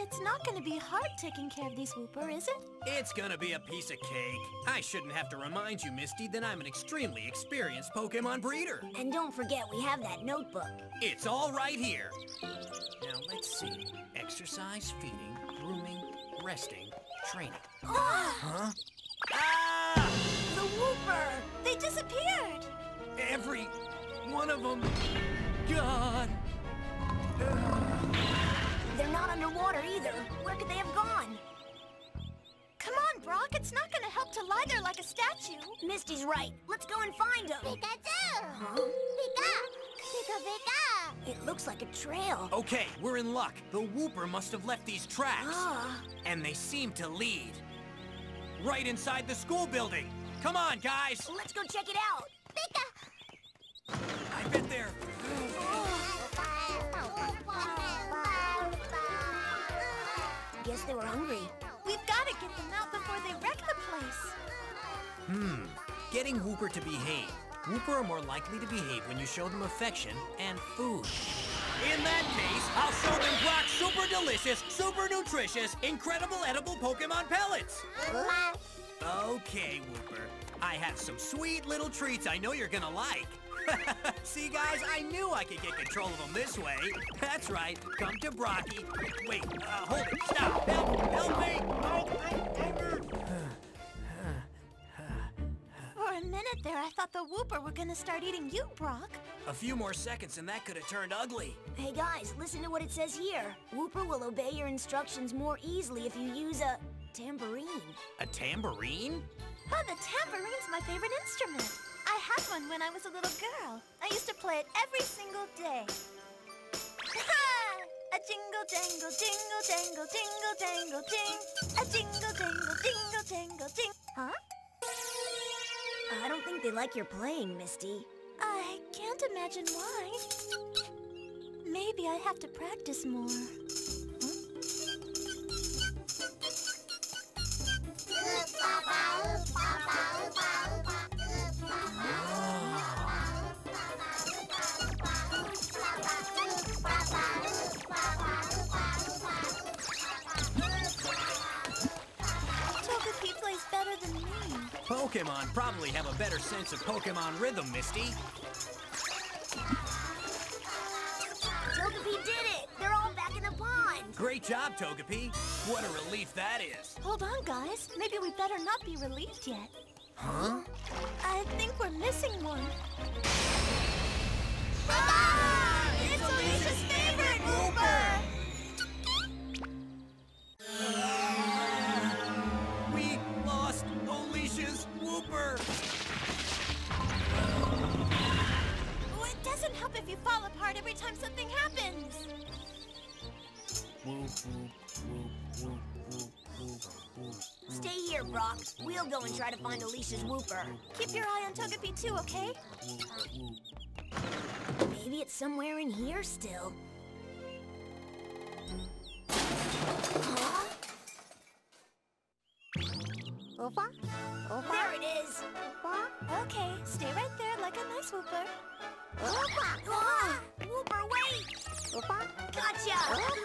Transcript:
It's not going to be hard taking care of these Wooper, is it? It's gonna be a piece of cake. I shouldn't have to remind you, Misty, that I'm an extremely experienced Pokemon breeder. And don't forget, we have that notebook. It's all right here. Now, let's see. Exercise, feeding, grooming, resting, training. Huh? Ah! The Wooper! They disappeared! Every one of them. God. They're not underwater either. Where could they have gone? Come on, Brock. It's not going to help to lie there like a statue. Misty's right. Let's go and find them. Pikachu! Huh? Pika! Pika, Pika! It looks like a trail. Okay, we're in luck. The Wooper must have left these tracks. Ah. And they seem to lead. Right inside the school building. Come on, guys. Let's go check it out. Pika! I bet they're... Guess they were hungry. We've got to get them out before they wreck the place. Getting Wooper to behave. Wooper are more likely to behave when you show them affection and food. In that case, I'll show them Brock's super delicious, super nutritious, incredible edible Pokemon pellets. Okay, Wooper. I have some sweet little treats I know you're gonna like. See, guys, I knew I could get control of them this way. That's right. Come to Brocky. Wait, hold it. Stop. Help me. For a minute there, I thought the Wooper were going to start eating you, Brock. A few more seconds and that could have turned ugly. Hey guys, listen to what it says here. Wooper will obey your instructions more easily if you use a tambourine. A tambourine? Oh, the tambourine's my favorite instrument. I had one when I was a little girl. I used to play it every single day. A jingle jangle, jingle jangle, jingle jangle, jing. A jingle jangle, jingle jangle, jing. Huh? I don't think they like your playing, Misty. I can't imagine why. Maybe I have to practice more. Togepi plays better than me. Pokemon probably have a better sense of Pokemon rhythm, Misty. Togepi did it! They're all back in the pond! Great job, Togepi. What a relief that is. Hold on, guys. Maybe we better not be relieved yet. Huh? I think we're missing one. Ah! It's Alicia's favorite, Wooper! We lost Alicia's Wooper. Oh, it doesn't help if you fall apart every time something happens. Stay here, Brock. We'll go and try to find Alicia's Wooper. Keep your eye on Togepi too, okay? Maybe it's somewhere in here still. Opa? There it is! Okay, stay right there like a nice Wooper. Ah! Wooper, wait! Gotcha!